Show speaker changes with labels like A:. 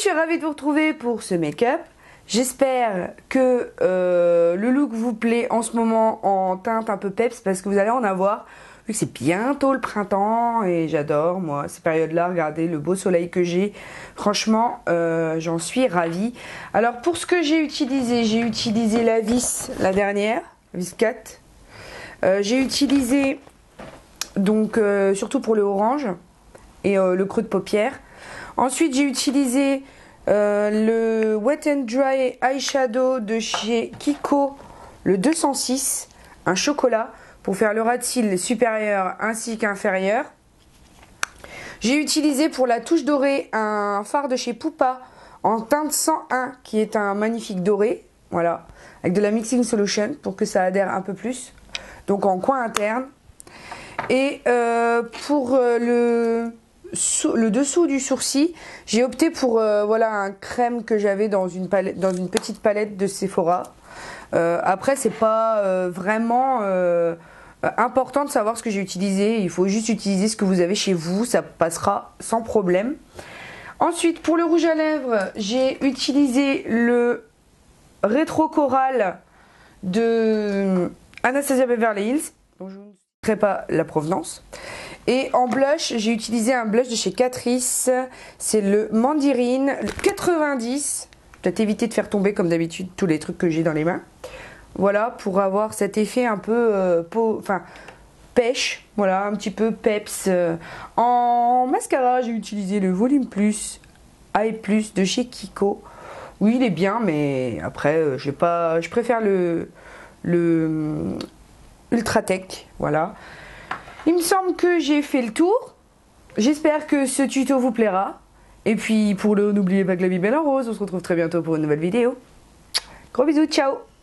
A: suis ravie de vous retrouver pour ce make-up. J'espère que le look vous plaît en ce moment en teinte un peu peps parce que vous allez en avoir. Vu que c'est bientôt le printemps et j'adore moi ces périodes-là. Regardez le beau soleil que j'ai. Franchement, j'en suis ravie. Alors pour ce que j'ai utilisé la vis, la dernière, vis 4. J'ai utilisé donc surtout pour le orange et le creux de paupière. Ensuite j'ai utilisé le Wet n Dry Eyeshadow de chez Kiko, le 206, un chocolat pour faire le ras de cils supérieur ainsi qu'inférieur. J'ai utilisé pour la touche dorée un fard de chez Pupa en teinte 101 qui est un magnifique doré, voilà, avec de la mixing solution pour que ça adhère un peu plus, donc en coin interne. Et pour le dessous du sourcil, j'ai opté pour voilà un crème que j'avais dans une petite palette de Sephora. Après c'est pas vraiment important de savoir ce que j'ai utilisé, il faut juste utiliser ce que vous avez chez vous, ça passera sans problème. Ensuite pour le rouge à lèvres, j'ai utilisé le Rétro Coral de Anastasia Beverly Hills, dont je ne citerai pas la provenance. Et en blush, j'ai utilisé un blush de chez Catrice, c'est le Mandarine, le 90. Peut-être éviter de faire tomber comme d'habitude tous les trucs que j'ai dans les mains. Voilà, pour avoir cet effet un peu pêche, voilà, un petit peu peps. En mascara, j'ai utilisé le Volume Plus, Eye Plus de chez Kiko. Oui, il est bien, mais après, je préfère le Ultratech, voilà. Il me semble que j'ai fait le tour. J'espère que ce tuto vous plaira. Et puis pour le n'oubliez pas que la vie est belle en rose. On se retrouve très bientôt pour une nouvelle vidéo. Gros bisous, ciao!